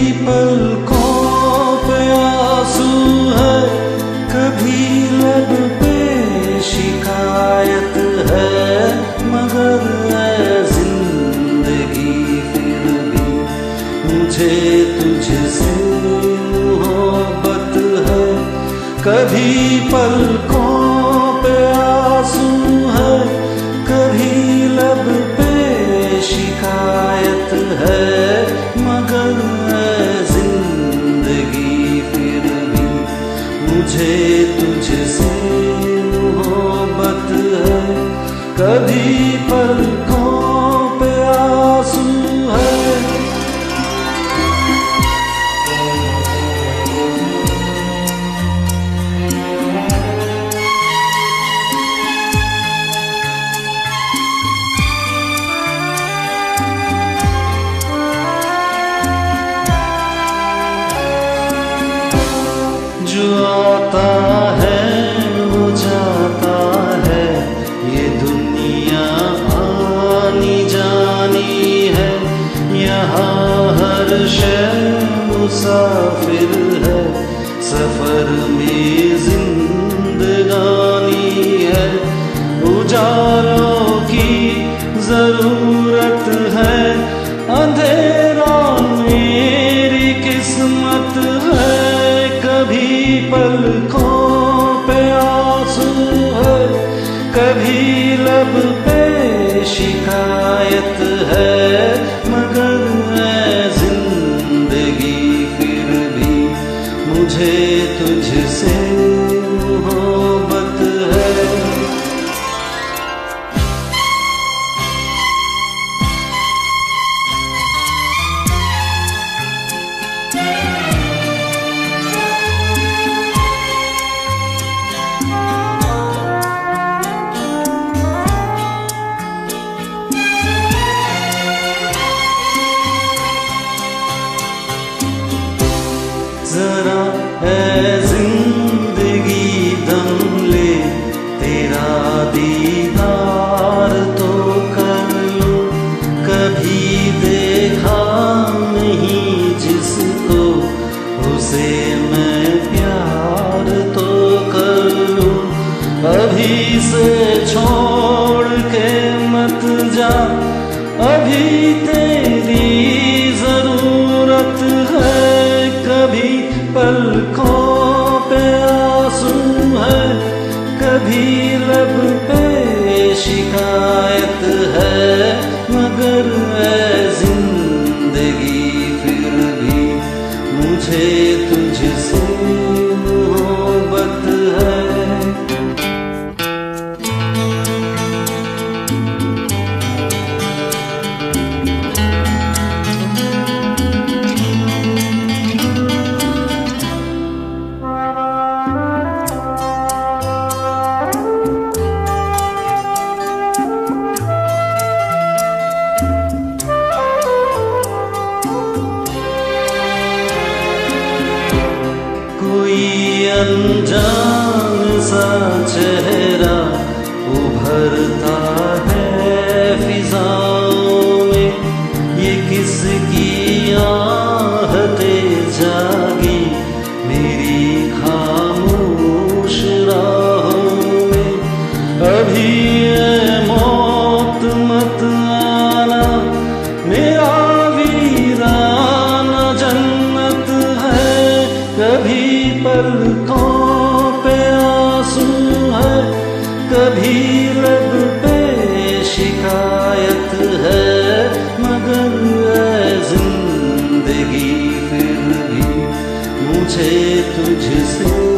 पलकों पे आंसू है, कभी लब पे शिकायत है, मगर है जिंदगी फिर भी मुझे तुझसे मोहब्बत है। कभी पलकों पे आंसू है, कभी लब पे शिकायत है, मगर है जिंदगी फिर भी मुझे तुझसे मोहब्बत है। कभी पलकों पे आंसू है। जो आता है वो जाता है, ये दुनिया आनी जानी है। यहाँ हर शय मुसाफिर है, सफर में जिंदगानी है। उजालों की जरूरत है, अंधेरा मेरी किस्मत है। कभी पलकों पे आंसू है, कभी लब पे शिकायत है, मगर है जिंदगी फिर भी मुझे तुझसे मोहब्बत है। जरा है जिंदगी दम ले, तेरा दीदार तो कर लूं। कभी देखा नहीं जिसको, उसे मैं प्यार तो कर लूं। अभी से छोड़ के मत जा, अभी तेरी जरूरत है। कभी पलकों पे आंसू है, कभी लब पे शिकायत है, मगर है जिंदगी फिर भी मुझे तुझसे मोहब्बत है। कोई अनजान सा चेहरा उभरता है फिजाओं में, ये किसकी आहते जागी मेरी खामोश राहों में। अभी है मौत मत आना, मेरा वीराना जन्नत है। कभी पलकों पे आंसू है, कभी लब पे शिकायत है, मगर है जिंदगी फिर भी मुझे तुझसे